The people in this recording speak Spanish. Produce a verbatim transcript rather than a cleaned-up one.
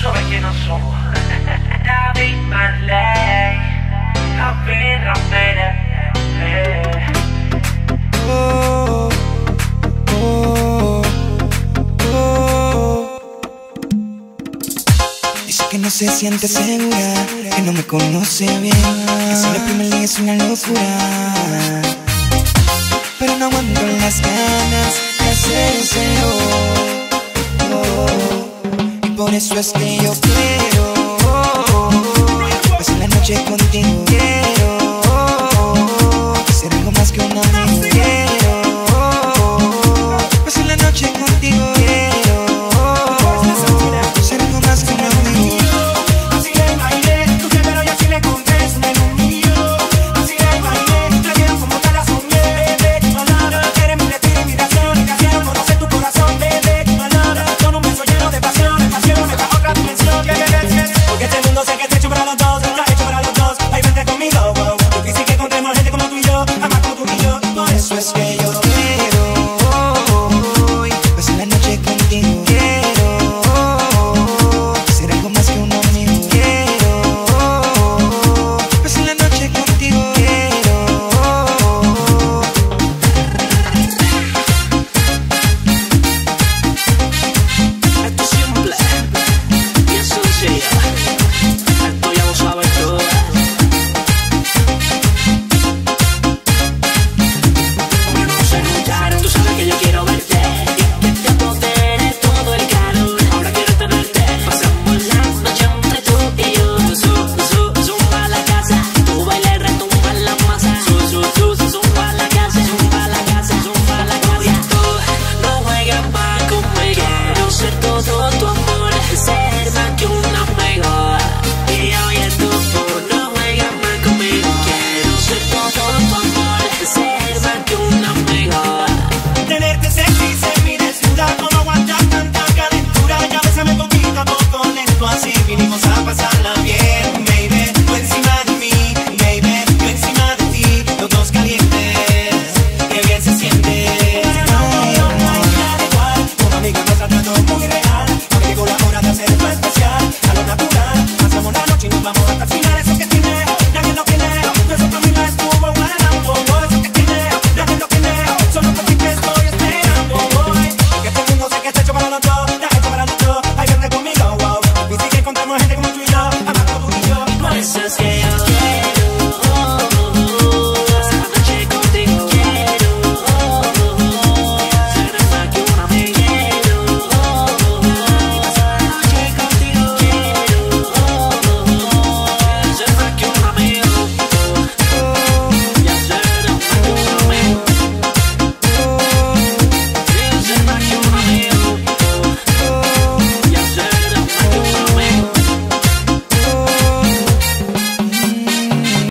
sabes quiénes somos. David Marley, Javi Ramírez. Oh, oh, oh. Dice que no se siente segura, que no me conoce bien, que si la primera día es una locura, pero no aguanto las ganas de hacérselo. Oh, y por eso es que yo quiero pasar la noche contigo.